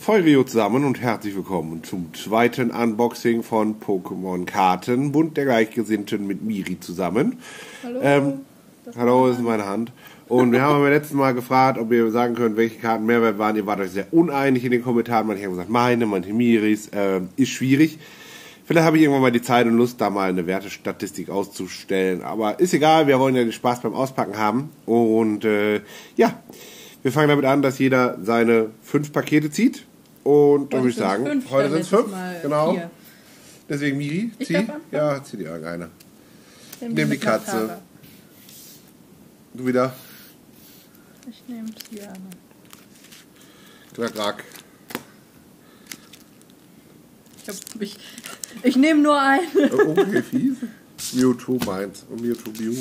Feurio zusammen und herzlich willkommen zum zweiten Unboxing von Pokémon Karten, Bund der Gleichgesinnten mit Miri zusammen. Hallo. Hallo, das ist meine Hand. Und wir haben beim letzten Mal gefragt, ob ihr sagen könnt, welche Karten Mehrwert waren. Ihr wart euch sehr uneinig in den Kommentaren. Manche haben gesagt, manche Miris. Ist schwierig. Vielleicht habe ich irgendwann mal die Zeit und Lust, da mal eine Wertestatistik auszustellen. Aber ist egal, wir wollen ja den Spaß beim Auspacken haben. Und ja, wir fangen damit an, dass jeder seine 5 Pakete zieht. Und dann würde ich sagen, heute sind es 5. Genau. 4. Deswegen Miri, zieh. Ja, zieh dir irgendeine. Nimm die Katze. Tara. Du wieder. Ich nehme Tiana. Krack. Ich nehme nur eine. Okay, fies. Mewtwo meins und Mewtwo Mew.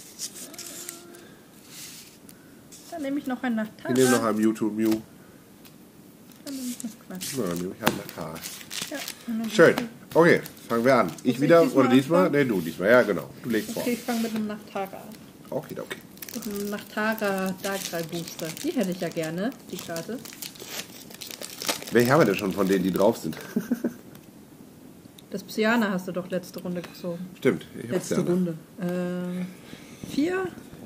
Dann nehme ich noch einen Nachtara. Ich nehme noch einen Mewtwo Mew. Dann nehme ich noch Quatsch. Na, dann nehme ich einen Nachtara. Ja, Schön. Okay, fangen wir an. Ich wieder diesmal oder diesmal? anfangen? Ne, du diesmal. Ja, genau. Du legst vor. Okay, ich fange mit einem Nachtara an. Okay. Mit einem Nachtara Darkrai Booster. Die hätte ich ja gerne, die Karte. Welche haben wir denn schon von denen, die drauf sind? Das Psyana hast du doch letzte Runde gezogen. Stimmt. Ich hab's Letzte ja. Runde. 4.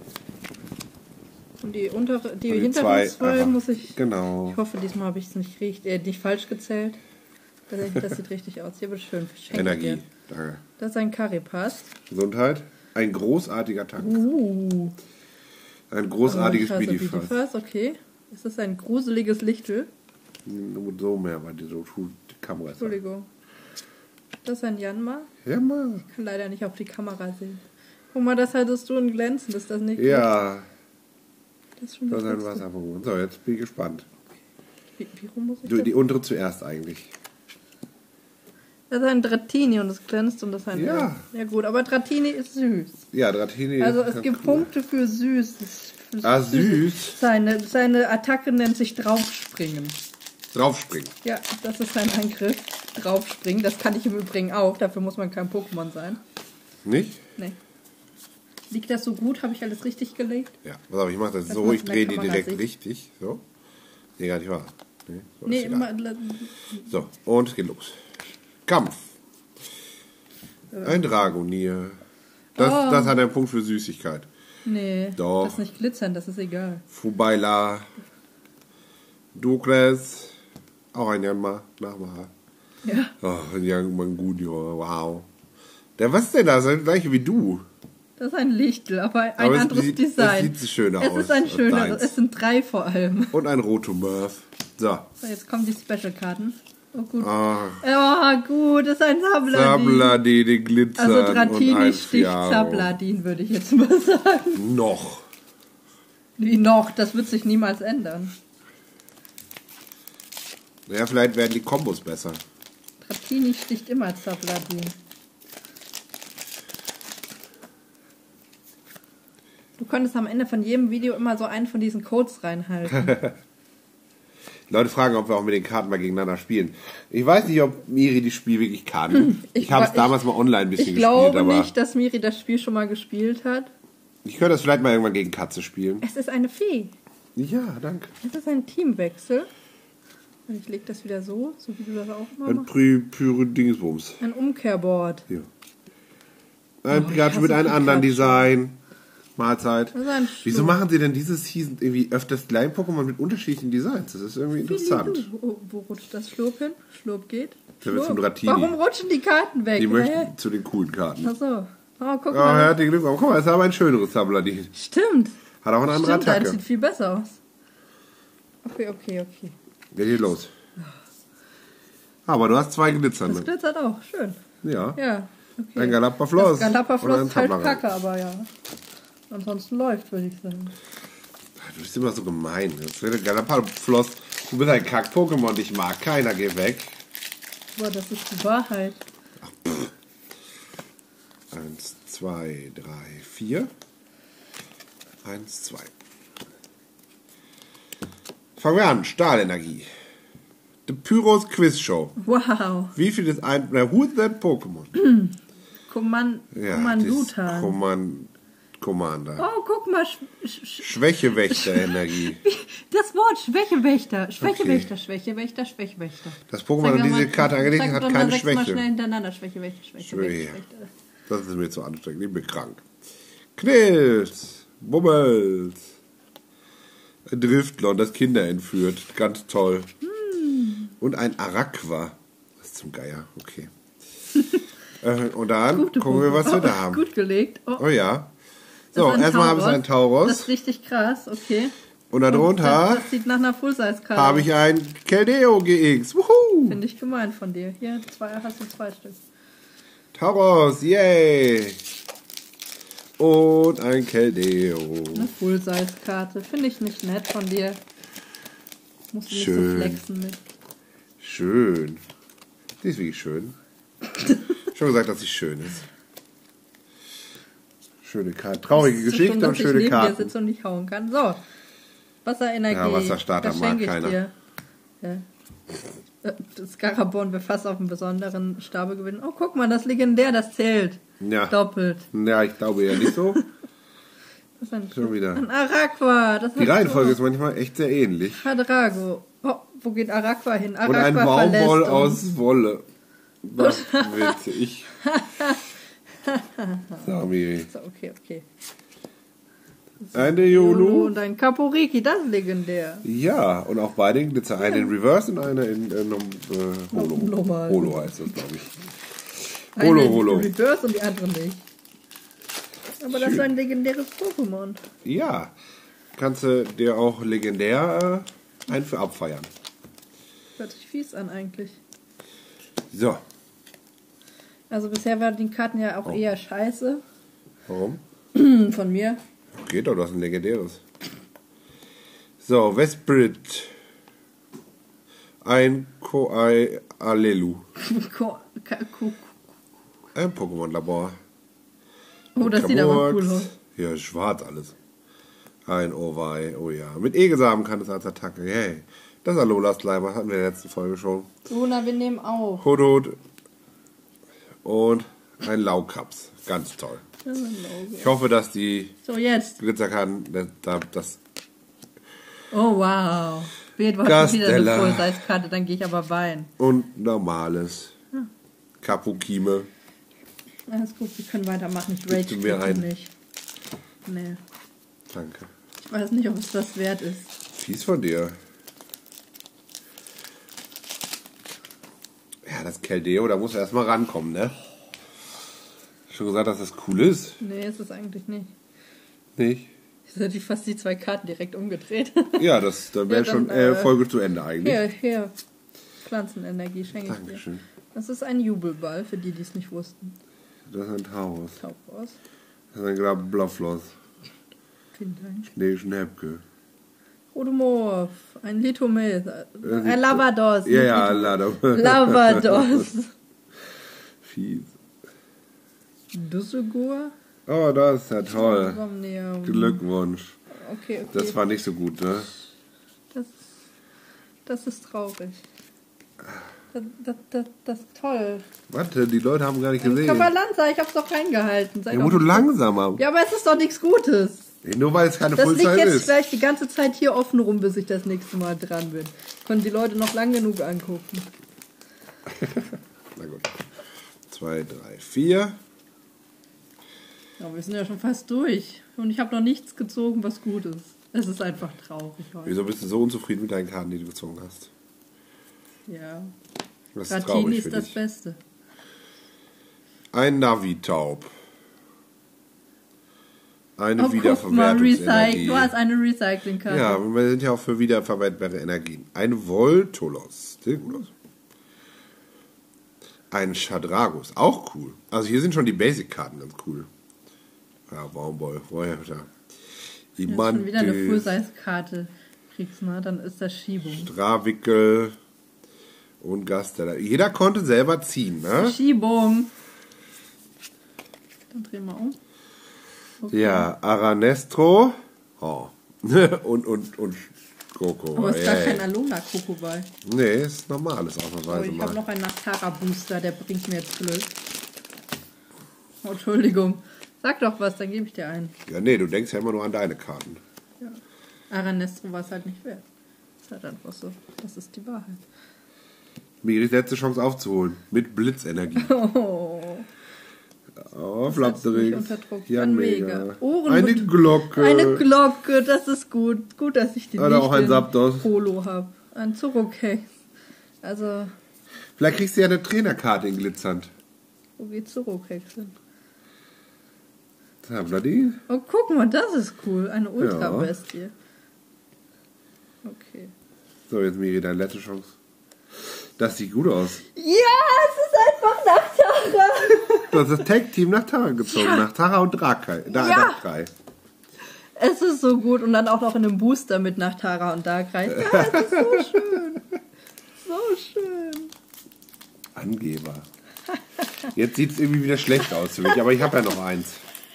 Und die untere, die Und die hinteren 2 aha. muss ich. Genau. Ich hoffe, diesmal habe ich es nicht falsch gezählt. Das sieht richtig aus. Hier wird schön. Schenke Energie. dir. Danke. Das ist ein Caripass. Gesundheit. Ein großartiger Tank. Ein großartiges Bidifass. Okay. Ist das ein gruseliges Lichtel? Nur so mehr, weil die so tut, die Kamera ist. Entschuldigung. Das ist ein Janma. Ja, mal. Ich kann leider nicht auf die Kamera sehen. Guck mal, das hattest du in Glänzen. Ist das nicht Ja. gut? Das ist schon Das ist ein das Letzte. Wasserpokémon. So, jetzt bin ich gespannt. Wie rum muss ich Du, das? die untere zuerst eigentlich. Das ist ein Dratini und es glänzt und das ist ein... Ja. Ja gut, aber Dratini ist süß. Ja, Dratini. Also ist es ganz gibt cool. Punkte für süß. Ah, süß. Seine Attacke nennt sich Draufspringen. Draufspringen. Ja, das ist sein Angriff. Draufspringen. Das kann ich im Übrigen auch. Dafür muss man kein Pokémon sein. Nicht? Nee. Liegt das so gut? Habe ich alles richtig gelegt? Ja, pass auf, ich mache das Das so, macht ich in der drehe die Kamera direkt Sicht. richtig. So. Nee, gar nicht wahr. Nee, so, Nee, ist egal. immer... So, und es geht los. Kampf. Ein Dragonier. Das hat einen Punkt für Süßigkeit. Nee, Doch. das ist nicht glitzern, das ist egal. Fubaila. Douglas. Auch ein Janma. Nachmacher. Ja. Oh, ein Young Junior. Wow. Was ist denn das? Das gleiche wie du. Das ist ein Lichtel, aber ein Aber es anderes sieht- Design. es sieht schöner es aus ist ein als schöneres. deins. Es sind 3 vor allem. Und ein Rotomurf. So. So, jetzt kommen die Special-Karten. Oh gut. Ah, Oh gut, das ist ein Sabladin. Sabladin, Glitzern Also und Dratini ein sticht Fiaro. Sabladin, würde ich jetzt mal sagen. Noch. Wie noch? Das wird sich niemals ändern. Naja, vielleicht werden die Kombos besser. Dratini sticht immer Sabladin. Du könntest am Ende von jedem Video immer so einen von diesen Codes reinhalten. Die Leute fragen, ob wir auch mit den Karten mal gegeneinander spielen. Ich weiß nicht, ob Miri das Spiel wirklich kann. Ich habe es damals mal online ein bisschen Ich gespielt, glaube aber nicht, dass Miri das Spiel schon mal gespielt hat. ich könnte das vielleicht mal irgendwann gegen Katze spielen. Es ist eine Fee. Ja, danke. Es ist ein Teamwechsel. Und ich lege das wieder so wie du das auch mal Ein machst. Pyre Dingsbums. Ein Umkehrboard. Hier. Ein Oh, ich Pikachu mit hasse einem anderen Pikachu. Design. Mahlzeit. Das ist ein Wieso Schlurp. machen sie denn diese Season irgendwie öfters Klein-Pokémon mit unterschiedlichen Designs? Das ist irgendwie interessant. Wo rutscht das Schlurp hin? Schlurp geht. Der wird Schlurp. zum Dratini. Warum rutschen die Karten weg? Die Hä? möchten zu den coolen Karten. Achso. Oh, guck Oh, mal. herzlichen Glückwunsch. Guck mal, es ist aber ein schöneres Sabladin. Stimmt. Hat auch eine andere Stimmt, das Attacke. sieht viel besser aus. Okay. Wer geht los? Aber du hast 2 Das glitzernde. glitzert auch. Schön. Ja. Ja. Okay. Ein Galapafloss. Das Galapafloss und ist halt ein Tablarang. kacke, aber ja. Ansonsten läuft, würde ich sagen. Du bist immer so gemein. Das wird Galapafloss. Du bist ein Kack-Pokémon, dich mag keiner, geh weg. Aber das ist die Wahrheit. 1, 2, 3, 4. 1, 2. Fangen wir an. Stahlenergie. The Pyros Quiz Show. Wow. Wie viel ist ein... Who's that Pokémon? Kommandutan. Commander. Oh, guck mal. Schwächewächter-Energie. Das Wort Schwächewächter. Schwächewächter. Das Pokémon an diese Karte angelegt hat keine Mal Schwäche. schnell hintereinander. Schwächewächter. Das ist mir zu anstrengend. Ich bin krank. Knills. Bummels. Ein Driftlon, das Kinder entführt. Ganz toll. Und ein Araqua. Das ist zum Geier. Okay. Und dann gucken wir, was wir da haben. Gut gelegt. Oh ja. So, erstmal habe ich ein Tauros. Das ist richtig krass, okay. Und darunter das sieht nach einer Full-Size-Karte. habe ich ein Keldeo GX. Wuhu! Finde ich gemein von dir. Hier hast du 2 Stück. Tauros, yay! Und ein Keldeo. Eine Full-Size-Karte. Finde ich nicht nett von dir. Musst du nicht Schön. so flexen mit. Schön. Die ist wirklich schön. Schon gesagt, dass sie schön ist. Schöne Karte. Traurige Geschichte und schöne ich Karten. Hier sitze und nicht hauen kann. So. Wasserenergie. Ja, Wasserstarter das mag schenke ich keiner. dir. Ja. Das Garabon will fast auf einen besonderen Stabe gewinnen. Oh, guck mal, das Legendär, das zählt. Ja. Doppelt. Ja, ich glaube ja nicht so. Das ist ein, Schon wieder. ein Araqua. Das Die Reihenfolge ist manchmal echt sehr ähnlich. Hadrago. Oh, wo geht Araqua hin? Araqua Und ein verlässt Baumwoll uns. aus Wolle. Das witzig. Sami. So, okay. Eine Yulu. Und ein Kaporiki, das ist legendär. Ja, und auch beide in Glitzer. Eine in Reverse und eine in Holo. Normal. Holo heißt das, glaube ich. Eine in Holo. Reverse und die andere nicht. Aber das ist ein legendäres Pokémon. Ja. Kannst du dir auch legendär einen für abfeiern. Hört sich fies an eigentlich. So. Also bisher waren die Karten ja auch eher scheiße. Warum? Von mir. Geht doch, du hast ein legendäres. So, Vesprit. Ein Koai Alelu. Ein Pokémon-Labor. Oh, das sieht aber Kaburks. cool aus. Ja, schwarz alles. Ein Owei, oh ja. Mit Egesamen kann es als Attacke. Hey. Das ist Alola Slimer, hatten wir in der letzten Folge schon. Luna, wir nehmen auf. Hudhud. Und ein Laukaps. Ganz toll. Das ist ein Logo. Ich hoffe, dass die So, jetzt. Glitzerkarten, das Oh, wow. Wird wieder Gastella. eine Full-Size-Karte, dann gehe ich aber weinen. und normales. Kapukime. Alles gut, wir können weitermachen. Ich rage Gibst du mir einen? nicht. Nee. Danke. Ich weiß nicht, ob es das wert ist. Fies von dir. Ja, das Keldeo, da muss er erstmal rankommen, ne? Schon gesagt, dass das cool ist? Nee, ist es eigentlich nicht. Nicht? Jetzt hätte ich fast die 2 Karten direkt umgedreht. Ja, das dann wäre Ja, dann, schon Folge zu Ende eigentlich. Hier. Pflanzenenergie schenke ich dir. Dankeschön. Das ist ein Jubelball, für die, die es nicht wussten. Das ist ein Taurus. Tauchhaus. Das ist ein Grabenbluffloss. Vielen Dank. Schneeschnäppke. Odomorph, ein Litomil, ein Lavados. Ja, Lavados. Fies. Dussegur? Oh, das ist ja toll. Somnium. Glückwunsch. Okay. Das war nicht so gut, ne? Das ist traurig. Das ist toll. Warte, die Leute haben gar nicht gesehen. Kabalanza, ich hab's doch reingehalten. Sei Ja, doch musst du nicht- langsamer. Ja, aber es ist doch nichts Gutes. Nur weil es keine Das liegt Fullzeit jetzt ist. gleich die ganze Zeit hier offen rum, bis ich das nächste Mal dran bin. Können die Leute noch lang genug angucken. Na gut. 2, 3, 4. Aber wir sind ja schon fast durch. Und ich habe noch nichts gezogen, was gut ist. Es ist einfach traurig heute. Wieso bist du so unzufrieden mit deinen Karten, die du gezogen hast? Ja. Das ist Ratini traurig ist für das dich. Beste. Ein Navi-Taub. Eine Oh, guck mal, Wiederverwertungsenergie. Du hast eine Recycling-Karte. Ja, wir sind ja auch für wiederverwertbare Energien. Ein Voltolos. Sieht gut aus. Ein Shadragus. Auch cool. Also hier sind schon die Basic-Karten ganz cool. Ja, Baumwoll. Vorher da. Wenn du schon wieder eine Full-Size-Karte kriegst, ne? Dann ist das Schiebung. Strawickel und Gastella. Jeder konnte selber ziehen, ne? Schiebung. Dann drehen wir um. Okay. Ja, Aranestro. Oh. und Coco. Aber es ist gar kein Alona-Koko bei. Nee, ist normales Oh, ausnahmsweise ich habe mal. noch einen Nachtara-Booster, der bringt mir jetzt Glück. Oh, Entschuldigung. Sag doch was, dann gebe ich dir einen. Ja, nee, du denkst ja immer nur an deine Karten. Ja. Aranestro war es halt nicht wert. Ist halt einfach so. Das ist die Wahrheit. Miris letzte Chance aufzuholen. Mit Blitzenergie. Oh, Flapdrix. Jan Mega. Eine Glocke. Eine Glocke, das ist gut. Gut, dass ich den Oder auch ein Zapdos. Polo habe. Ein Zurokex. Also... Vielleicht kriegst du ja eine Trainerkarte in glitzernd. Wo geht Zurokex hin? Da haben wir die. Oh, guck mal, das ist cool. Eine Ultra-Bestie. Okay. So, jetzt Miri, deine letzte Chance. Das sieht gut aus. Ja, es ist einfach nach Tara. Du hast das Tag-Team nach Tara gezogen. Ja. Nach Tara und Darkrai. Darkrai. Es ist so gut. Und dann auch noch in einem Booster mit nach Tara und Darkrai. Ja, es ist so schön. So schön. Angeber. Jetzt sieht es irgendwie wieder schlecht aus für mich. Aber ich habe ja noch eins.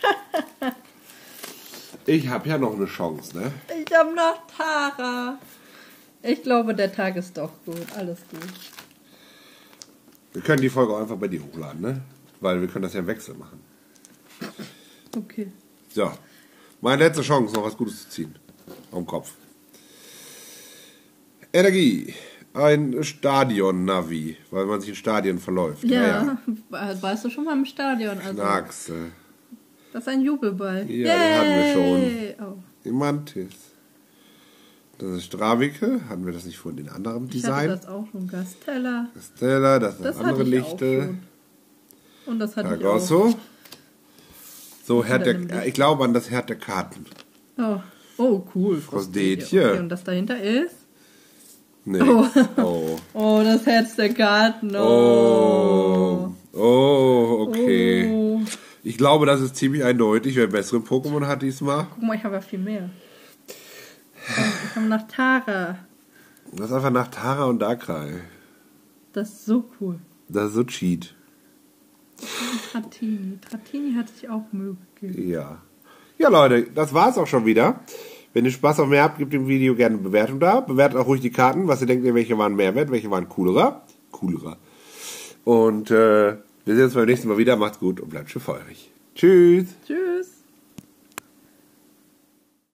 Ich habe ja noch eine Chance, ne? Ich habe noch Tara. Ich glaube, der Tag ist doch gut. Alles gut. Wir können die Folge auch einfach bei dir hochladen, ne? Weil wir können das ja im Wechsel machen. Okay. So. Meine letzte Chance, noch was Gutes zu ziehen. Am Kopf. Energie. Ein Stadion-Navi, weil man sich in Stadien verläuft. Ja, warst du schon mal im Stadion? Also, Knackse. Das ist ein Jubelball. Ja, den hatten wir schon. Oh. Imantis. Das ist Stravike. Hatten wir das nicht vorhin in anderem Design? Ich hatte das auch schon. Gastella. Gastella, das ist das andere Lichte. Und das hatte ich auch. So, ich glaube an das Herd der Karten. Oh cool. Frostetje. Okay, und das dahinter ist? Nee. Oh, das Herz der Karten. Okay. Oh. Ich glaube, das ist ziemlich eindeutig, wer bessere Pokémon hat diesmal. Guck mal, ich habe ja viel mehr. Ich habe nach Tara. Das ist einfach nach Tara und Darkrai. Das ist so cool. Das ist so cheat. Tratini hat sich auch Mühe gegeben. Ja. Ja, Leute, das war's auch schon wieder. Wenn ihr Spaß auf mehr habt, gebt dem Video gerne eine Bewertung da. Bewertet auch ruhig die Karten, was ihr denkt, welche waren mehr wert, welche waren coolerer. Und wir sehen uns beim nächsten Mal wieder. Macht's gut und bleibt schön feurig. Tschüss. Tschüss.